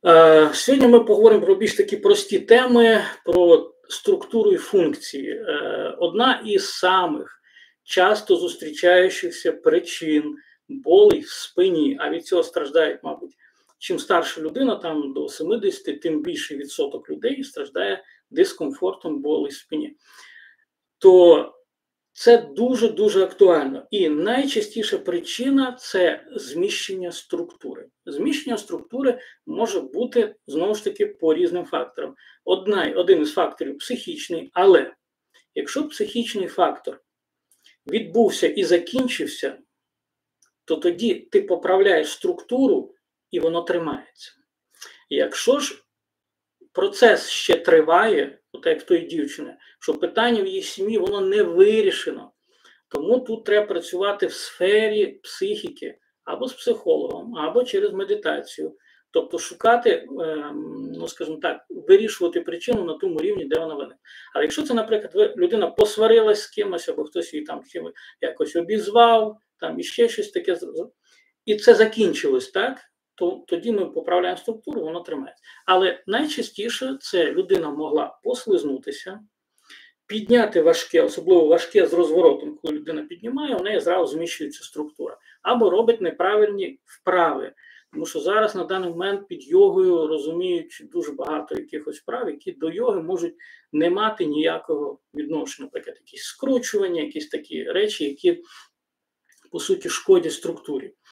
Сьогодні ми поговоримо про більш такі прості теми, про структуру і функції. Одна із самих часто зустрічаючихся причин болей в спині, а від цього страждають, мабуть, чим старша людина, там до 70, тим більший відсоток людей страждає дискомфортом, болей в спині. То це дуже-дуже актуально. І найчастіша причина – це зміщення структури. Зміщення структури може бути, знову ж таки, по різним факторам. Один із факторів – психічний, але якщо психічний фактор відбувся і закінчився, то тоді ти поправляєш структуру і воно тримається. Якщо ж процес ще триває, от як тої дівчини, що питання в її сім'ї, воно не вирішено. Тому тут треба працювати в сфері психіки, або з психологом, або через медитацію. Тобто шукати, ну скажімо так, вирішувати причину на тому рівні, де вона виникла. Але якщо це, наприклад, людина посварилась з кимось, або хтось її там якось обізвав, там іще щось таке, і це закінчилось, так? То тоді ми поправляємо структуру, воно тримається. Але найчастіше це людина могла послизнутися, підняти важке, особливо важке з розворотом, коли людина піднімає, у неї зразу зміщується структура. Або робить неправильні вправи. Тому що зараз на даний момент під йогою розуміють дуже багато якихось вправ, які до йоги можуть не мати ніякого відношення. Наприклад, якісь скручування, якісь такі речі, які, по суті, шкодять структурі.